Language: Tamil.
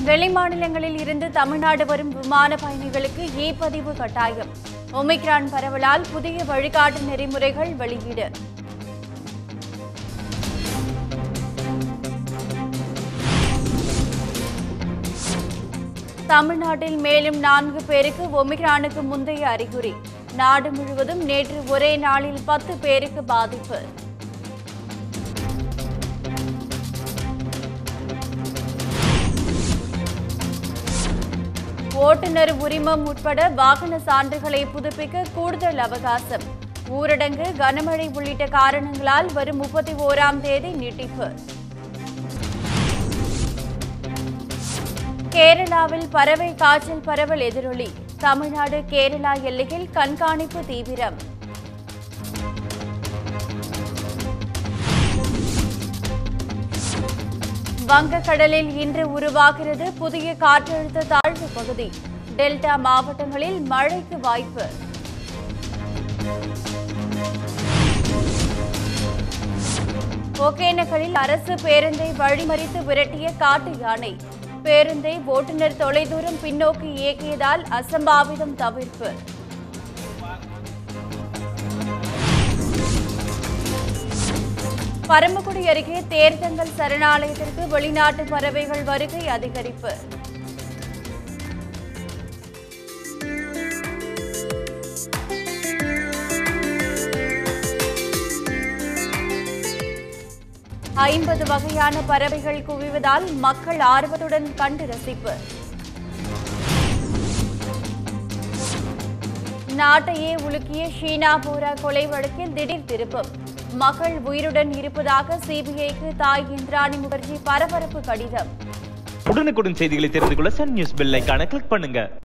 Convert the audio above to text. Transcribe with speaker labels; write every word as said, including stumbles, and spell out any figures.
Speaker 1: வெளிமாநிலங்களில் இருந்து தமிழ்நாடு வரும் விமான பயணிகளுக்கு இ பதிவு கட்டாயம். ஒமிக்ரான் பரவலால் புதிய வழிகாட்டு நெறிமுறைகள் வெளியீடு. தமிழ்நாட்டில் மேலும் நான்கு பேருக்கு ஒமிக்ரானுக்கு முந்தைய அறிகுறி. நாடு முழுவதும் நேற்று ஒரே நாளில் பத்து பேருக்கு பாதிப்பு. ஓட்டுநர் உரிமம் உட்பட வாகன சான்றுகளை புதுப்பிக்க கூடுதல் அவகாசம். ஊரடங்கு, கனமழை உள்ளிட்ட காரணங்களால் வரும் முப்பத்தி ஓராம் தேதி நீட்டிப்பு. கேரளாவில் பறவை காய்ச்சல் பரவல் எதிரொலி. தமிழ்நாடு கேரளா எல்லையில் கண்காணிப்பு தீவிரம். வங்கக்கடலில் இன்று உருவாகிறது புதிய காற்றழுத்த தாழ்வு பகுதி. டெல்டா மாவட்டங்களில் மழைக்கு வாய்ப்பு. ஒகேனக்கலில் அரசு பேருந்தை வழிமறித்து விரட்டிய காட்டு யானை. பேருந்தை ஓட்டுநர் தொலைதூரம் பின்னோக்கி இயக்கியதால் அசம்பாவிதம் தவிர்ப்பு. பரமக்குடி அருகே தேர்தங்கல் சரணாலயத்திற்கு வெளிநாட்டு பறவைகள் வருகை அதிகரிப்பு. ஐம்பது வகையான பறவைகள் குவிவதால் மக்கள் ஆர்வத்துடன் கண்டு ரசிப்பு. நாட்டையே உலுக்கிய ஷீனா போரா கொலை வழக்கில் திடீர் திருப்பம். மகள் உயிருடன் இருப்பதாக சிபிஐக்கு தாய் இந்திராணி முகர்ஜி பரபரப்பு கடிதம்.
Speaker 2: உடனுக்குடன் செய்திகளை தெரிந்து கொள்ள சன் நியூஸ் பெல் ஐகானை கிளிக் பண்ணுங்க.